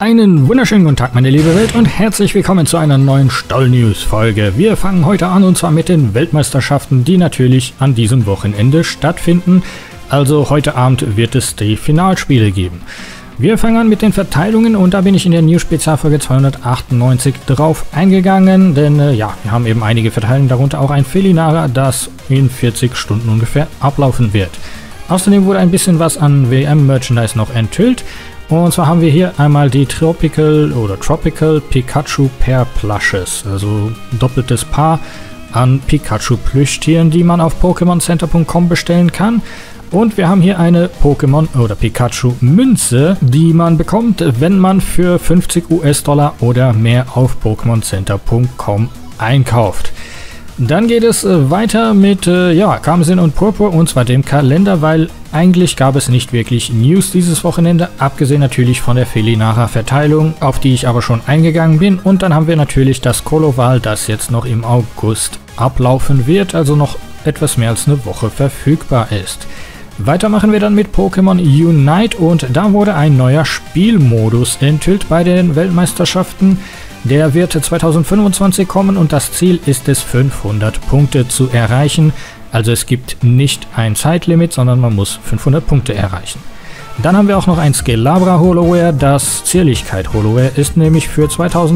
Einen wunderschönen guten Tag, meine liebe Welt, und herzlich willkommen zu einer neuen Stoll-News-Folge. Wir fangen heute an, und zwar mit den Weltmeisterschaften, die natürlich an diesem Wochenende stattfinden. Also heute Abend wird es die Finalspiele geben. Wir fangen an mit den Verteilungen, und da bin ich in der News-Spezialfolge 298 drauf eingegangen, denn wir haben eben einige Verteilungen, darunter auch ein Felinara, das in 40 Stunden ungefähr ablaufen wird. Außerdem wurde ein bisschen was an WM-Merchandise noch enthüllt. Und zwar haben wir hier einmal die Tropical Pikachu Pair Plushes, also doppeltes Paar an Pikachu Plüschtieren, die man auf PokémonCenter.com bestellen kann. Und wir haben hier eine Pokémon oder Pikachu Münze, die man bekommt, wenn man für 50 US-Dollar oder mehr auf PokémonCenter.com einkauft. Dann geht es weiter mit Karmesin und Purpur, und zwar dem Kalender, weil eigentlich gab es nicht wirklich News dieses Wochenende, abgesehen natürlich von der Felinara-Verteilung, auf die ich aber schon eingegangen bin. Und dann haben wir natürlich das Koloval, das jetzt noch im August ablaufen wird, also noch etwas mehr als eine Woche verfügbar ist. Weiter machen wir dann mit Pokémon Unite, und da wurde ein neuer Spielmodus enthüllt bei den Weltmeisterschaften. Der wird 2025 kommen, und das Ziel ist es, 500 Punkte zu erreichen. Also es gibt nicht ein Zeitlimit, sondern man muss 500 Punkte erreichen. Dann haben wir auch noch ein Skelabra Holoware. Das Zierlichkeit Holoware ist nämlich für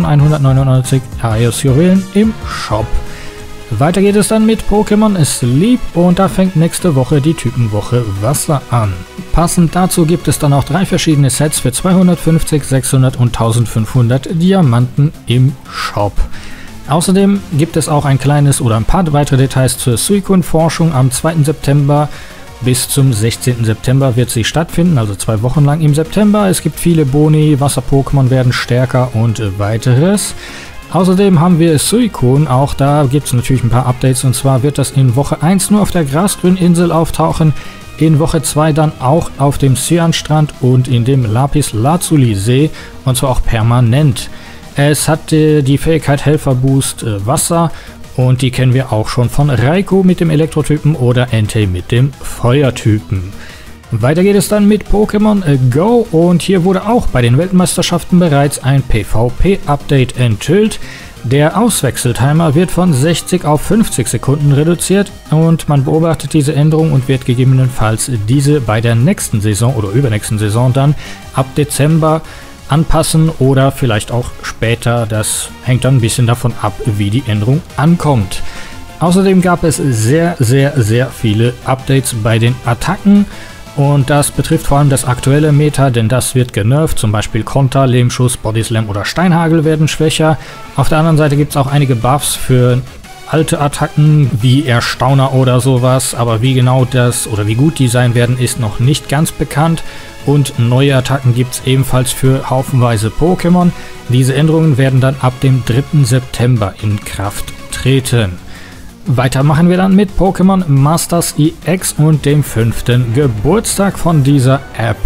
2199 Arios-Juwelen im Shop. Weiter geht es dann mit Pokémon Sleep, und da fängt nächste Woche die Typenwoche Wasser an. Passend dazu gibt es dann auch 3 verschiedene Sets für 250, 600 und 1500 Diamanten im Shop. Außerdem gibt es auch ein paar weitere Details zur Suicune-Forschung am 2. September. Bis zum 16. September wird sie stattfinden, also 2 Wochen lang im September. Es gibt viele Boni, Wasser-Pokémon werden stärker und weiteres. Außerdem haben wir Suicune, auch da gibt es natürlich ein paar Updates, und zwar wird das in Woche 1 nur auf der Grasgrüninsel auftauchen, in Woche 2 dann auch auf dem Cyan-Strand und in dem Lapis-Lazuli-See, und zwar auch permanent. Es hat die Fähigkeit Helferboost Wasser, und die kennen wir auch schon von Raikou mit dem Elektrotypen oder Entei mit dem Feuertypen. Weiter geht es dann mit Pokémon Go, und hier wurde auch bei den Weltmeisterschaften bereits ein PvP-Update enthüllt. Der Auswechseltimer wird von 60 auf 50 Sekunden reduziert, und man beobachtet diese Änderung und wird gegebenenfalls diese bei der nächsten Saison oder übernächsten Saison dann ab Dezember anpassen oder vielleicht auch später. Das hängt dann ein bisschen davon ab, wie die Änderung ankommt. Außerdem gab es sehr viele Updates bei den Attacken. Und das betrifft vor allem das aktuelle Meta, denn das wird genervt. Zum Beispiel Konter, Lehmschuss, Bodyslam oder Steinhagel werden schwächer. Auf der anderen Seite gibt es auch einige Buffs für alte Attacken wie Erstauner oder sowas. Aber wie genau das oder wie gut die sein werden, ist noch nicht ganz bekannt. Und neue Attacken gibt es ebenfalls für haufenweise Pokémon. Diese Änderungen werden dann ab dem 3. September in Kraft treten. Weiter machen wir dann mit Pokémon Masters EX und dem 5. Geburtstag von dieser App.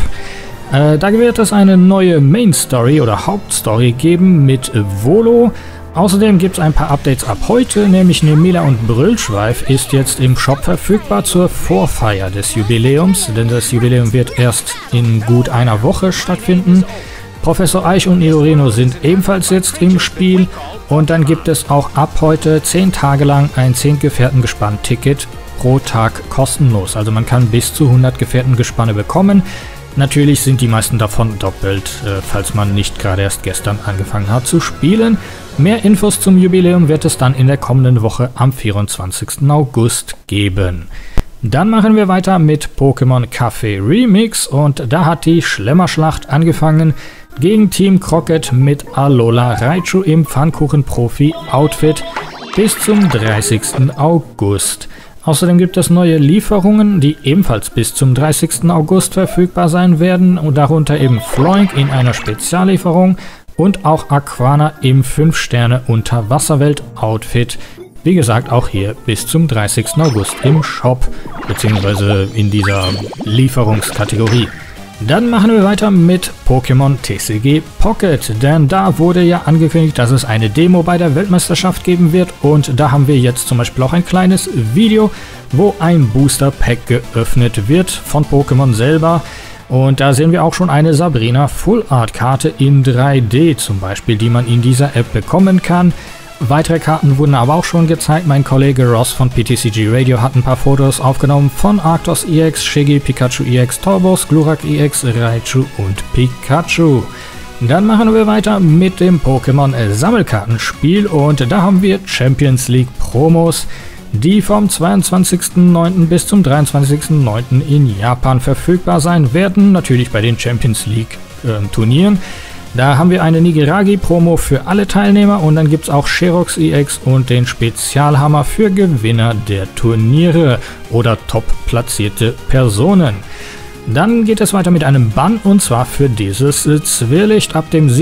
Da wird es eine neue Main Story oder Hauptstory geben mit Volo. Außerdem gibt es ein paar Updates ab heute, nämlich Nemila und Brüllschweif ist jetzt im Shop verfügbar zur Vorfeier des Jubiläums, denn das Jubiläum wird erst in gut einer Woche stattfinden. Professor Eich und Nidorino sind ebenfalls jetzt im Spiel, und dann gibt es auch ab heute 10 Tage lang ein 10 Gefährtengespann-Ticket pro Tag kostenlos. Also man kann bis zu 100 Gefährtengespanne bekommen. Natürlich sind die meisten davon doppelt, falls man nicht gerade erst gestern angefangen hat zu spielen. Mehr Infos zum Jubiläum wird es dann in der kommenden Woche am 24. August geben. Dann machen wir weiter mit Pokémon Café Remix, und da hat die Schlemmerschlacht angefangen gegen Team Crockett mit Alola Raichu im Pfannkuchen-Profi-Outfit bis zum 30. August. Außerdem gibt es neue Lieferungen, die ebenfalls bis zum 30. August verfügbar sein werden, und darunter eben Floink in einer Speziallieferung und auch Aquana im 5-Sterne-Unterwasserwelt-Outfit. Wie gesagt, auch hier bis zum 30. August im Shop, beziehungsweise in dieser Lieferungskategorie. Dann machen wir weiter mit Pokémon TCG Pocket, denn da wurde ja angekündigt, dass es eine Demo bei der Weltmeisterschaft geben wird, und da haben wir jetzt zum Beispiel auch ein kleines Video, wo ein Booster Pack geöffnet wird von Pokémon selber. Und da sehen wir auch schon eine Sabrina Full Art Karte in 3D zum Beispiel, die man in dieser App bekommen kann. Weitere Karten wurden aber auch schon gezeigt. Mein Kollege Ross von PTCG Radio hat ein paar Fotos aufgenommen von Arctos EX, Shiggy, Pikachu EX, Torbos, Glurak EX, Raichu und Pikachu. Dann machen wir weiter mit dem Pokémon Sammelkartenspiel und da haben wir Champions League Promos, die vom 22.09. bis zum 23.09. in Japan verfügbar sein werden, natürlich bei den Champions League Turnieren. Da haben wir eine Nigiragi-Promo für alle Teilnehmer und dann gibt es auch Sherox EX und den Spezialhammer für Gewinner der Turniere oder top platzierte Personen. Dann geht es weiter mit einem Bann und zwar für dieses Zwirrlicht. Ab dem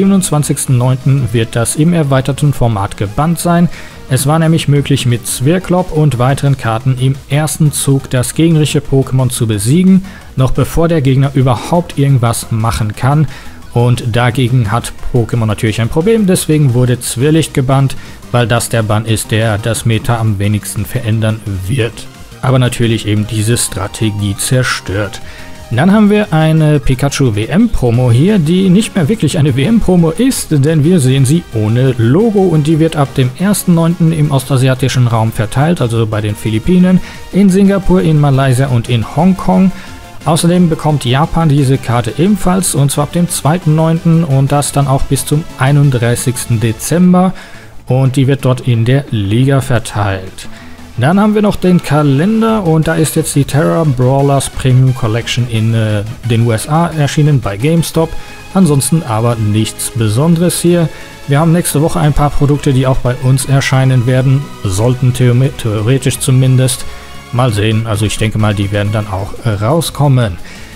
27.09. wird das im erweiterten Format gebannt sein. Es war nämlich möglich, mit Zwirklop und weiteren Karten im ersten Zug das gegnerische Pokémon zu besiegen, noch bevor der Gegner überhaupt irgendwas machen kann. Und dagegen hat Pokémon natürlich ein Problem, deswegen wurde Zwirrlicht gebannt, weil das der Bann ist, der das Meta am wenigsten verändern wird. Aber natürlich eben diese Strategie zerstört. Dann haben wir eine Pikachu WM-Promo hier, die nicht mehr wirklich eine WM-Promo ist, denn wir sehen sie ohne Logo und die wird ab dem 1.9. im ostasiatischen Raum verteilt, also bei den Philippinen, in Singapur, in Malaysia und in Hongkong. Außerdem bekommt Japan diese Karte ebenfalls und zwar ab dem 2.9. und das dann auch bis zum 31. Dezember und die wird dort in der Liga verteilt. Dann haben wir noch den Kalender und da ist jetzt die Terra Brawlers Premium Collection in den USA erschienen bei GameStop. Ansonsten aber nichts Besonderes hier. Wir haben nächste Woche ein paar Produkte, die auch bei uns erscheinen werden, sollten theoretisch zumindest. Mal sehen, also ich denke mal, die werden dann auch rauskommen.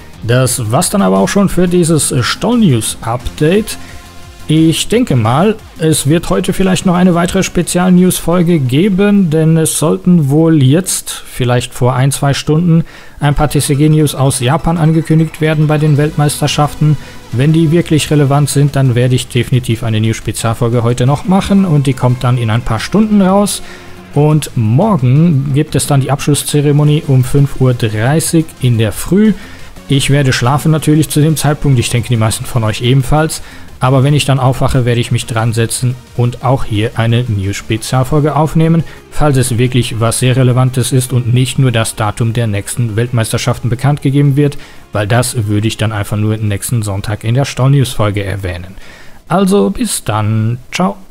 Das war's dann aber auch schon für dieses Stoll-News-Update. Ich denke mal, es wird heute vielleicht noch eine weitere Spezial-News-Folge geben, denn es sollten wohl jetzt, vielleicht vor 1-2 Stunden, ein paar TCG-News aus Japan angekündigt werden bei den Weltmeisterschaften. Wenn die wirklich relevant sind, dann werde ich definitiv eine News-Spezialfolge heute noch machen und die kommt dann in ein paar Stunden raus. Und morgen gibt es dann die Abschlusszeremonie um 5:30 Uhr in der Früh. Ich werde schlafen natürlich zu dem Zeitpunkt, ich denke die meisten von euch ebenfalls. Aber wenn ich dann aufwache, werde ich mich dran setzen und auch hier eine News-Spezialfolge aufnehmen, falls es wirklich was sehr Relevantes ist und nicht nur das Datum der nächsten Weltmeisterschaften bekannt gegeben wird, weil das würde ich dann einfach nur nächsten Sonntag in der Stoll-News-Folge erwähnen. Also bis dann, ciao.